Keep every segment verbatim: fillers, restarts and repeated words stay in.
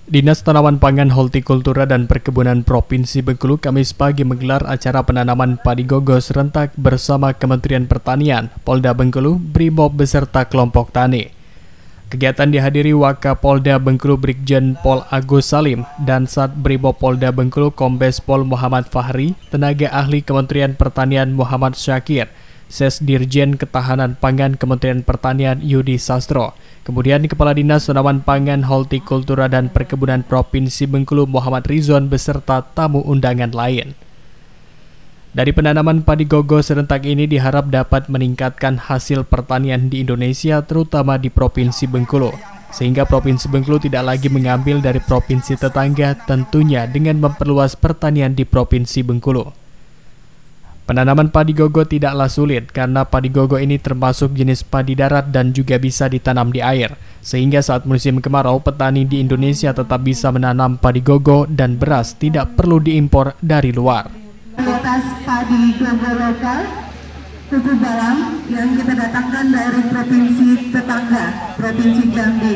Dinas Tanaman Pangan, Hortikultura dan Perkebunan Provinsi Bengkulu Kamis pagi menggelar acara penanaman padi gogo serentak bersama Kementerian Pertanian, Polda Bengkulu, Brimob beserta kelompok tani. Kegiatan dihadiri Wakapolda Bengkulu Brigjen Pol Agus Salim dan Sat Brimob Polda Bengkulu Kombes Pol Muhammad Fahri, tenaga ahli Kementerian Pertanian Muhammad Syakir, Ses Dirjen Ketahanan Pangan Kementerian Pertanian Yudi Sastro, kemudian Kepala Dinas Tanaman Pangan, Hortikultura dan Perkebunan Provinsi Bengkulu Muhammad Rizwan beserta tamu undangan lain. Dari penanaman padi gogo serentak ini diharap dapat meningkatkan hasil pertanian di Indonesia terutama di Provinsi Bengkulu, sehingga Provinsi Bengkulu tidak lagi mengambil dari provinsi tetangga, tentunya dengan memperluas pertanian di Provinsi Bengkulu. Penanaman padi gogo tidaklah sulit karena padi gogo ini termasuk jenis padi darat dan juga bisa ditanam di air, sehingga saat musim kemarau petani di Indonesia tetap bisa menanam padi gogo dan beras tidak perlu diimpor dari luar. Varietas padi gogo lokal Tugu Balang yang kita datangkan dari provinsi tetangga, Provinsi Jambi.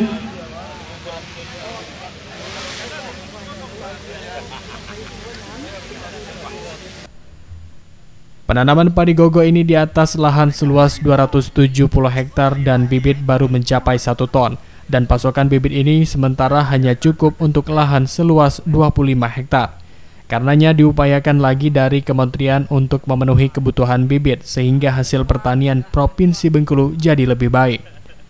Penanaman padi gogo ini di atas lahan seluas dua ratus tujuh puluh hektar dan bibit baru mencapai satu ton. Dan pasokan bibit ini sementara hanya cukup untuk lahan seluas dua puluh lima hektar. Karenanya diupayakan lagi dari kementerian untuk memenuhi kebutuhan bibit sehingga hasil pertanian Provinsi Bengkulu jadi lebih baik.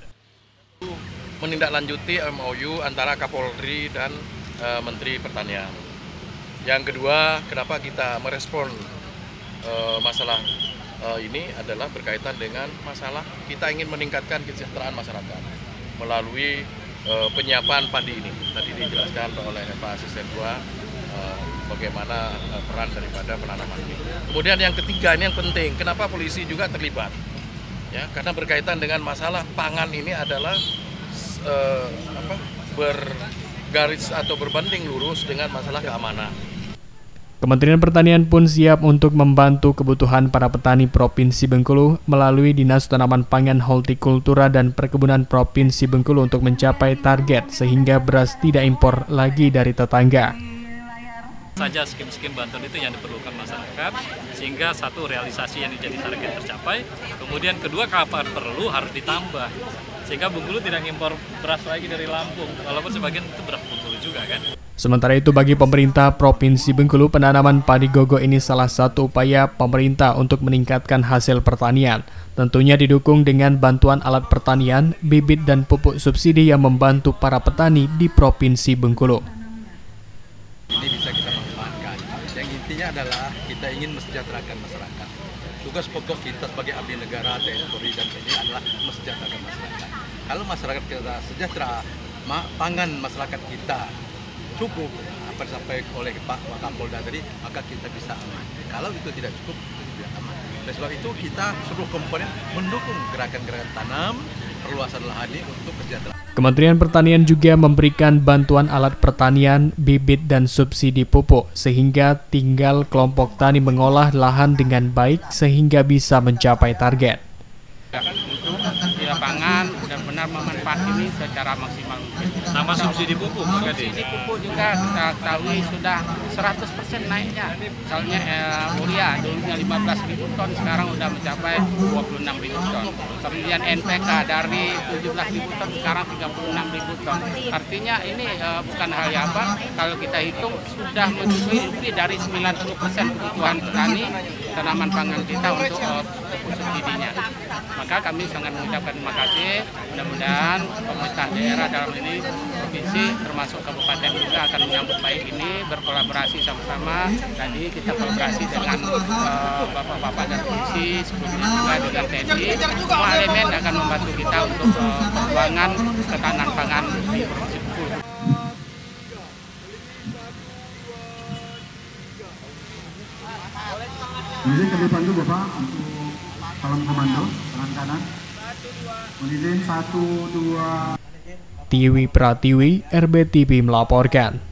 Menindaklanjuti M O U antara Kapolri dan e, Menteri Pertanian. Yang kedua, kenapa kita merespon e, masalah e, ini adalah berkaitan dengan masalah kita ingin meningkatkan kesejahteraan masyarakat melalui e, penyiapan padi ini. Tadi dijelaskan oleh Pak Asisten dua e, bagaimana e, peran daripada penanaman ini. Kemudian yang ketiga, ini yang penting, kenapa polisi juga terlibat? Ya, karena berkaitan dengan masalah pangan ini adalah e, apa, bergaris atau berbanding lurus dengan masalah keamanan. Kementerian Pertanian pun siap untuk membantu kebutuhan para petani Provinsi Bengkulu melalui Dinas Tanaman Pangan, Hortikultura dan Perkebunan Provinsi Bengkulu untuk mencapai target sehingga beras tidak impor lagi dari tetangga. Saja skim-skim bantuan itu yang diperlukan masyarakat, sehingga satu realisasi yang menjadi target tercapai, kemudian kedua kapan perlu harus ditambah, sehingga Bengkulu tidak ngimpor beras lagi dari Lampung, walaupun sebagian itu beras Bengkulu juga kan. Sementara itu bagi pemerintah Provinsi Bengkulu, penanaman padi gogo ini salah satu upaya pemerintah untuk meningkatkan hasil pertanian. Tentunya didukung dengan bantuan alat pertanian, bibit dan pupuk subsidi yang membantu para petani di Provinsi Bengkulu. Ini bisa kita manfaatkan. Yang intinya adalah kita ingin mesejahterakan masyarakat. Tugas pokok kita sebagai abdi negara, T N I, Polri dan ini adalah mesejahterakan masyarakat. Kalau masyarakat kita sejahtera, pangan masyarakat kita cukup, apa disampaikan oleh Pak Wakapolda tadi, maka kita bisa aman. Kalau itu tidak cukup, itu tidak aman. Oleh sebab itu kita seluruh komponen mendukung gerakan-gerakan tanam, perluasan lahan ini untuk kesejahteraan. Kementerian Pertanian juga memberikan bantuan alat pertanian, bibit dan subsidi pupuk, sehingga tinggal kelompok tani mengolah lahan dengan baik sehingga bisa mencapai target. Untuk di lapangan benar-benar memanfaat ini secara maksimal mungkin. Nama subsidi pupuk, subsidi pupuk juga kita ketahui sudah seratus persen naiknya. Misalnya eh, urea dulunya lima belas ribu ton, sekarang sudah mencapai dua puluh enam ribu ton. Kemudian N P K dari tujuh belas ribu ton sekarang tiga puluh enam ribu ton. Artinya ini eh, bukan hal yang apa, kalau kita hitung sudah mencukupi lebih dari sembilan puluh persen kebutuhan petani tanaman pangan kita untuk eh, pupuk subsidinya. Maka kami sangat mengucapkan terima kasih. Mudah-mudahan pemerintah daerah dalam ini provinsi termasuk kabupaten juga akan menyambut baik ini, berkolaborasi sama-sama. Tadi kita kolaborasi dengan bapak-bapak uh, dan polisi, sebelumnya juga dengan T N I. Semua elemen akan membantu kita untuk uh, perjuangan ketahanan pangan di Provinsi Bengkulu. Izin kami pandu Bapak untuk kolom komando tangan kanan. Izin satu dua. Tiwi Pratiwi, R B T V melaporkan.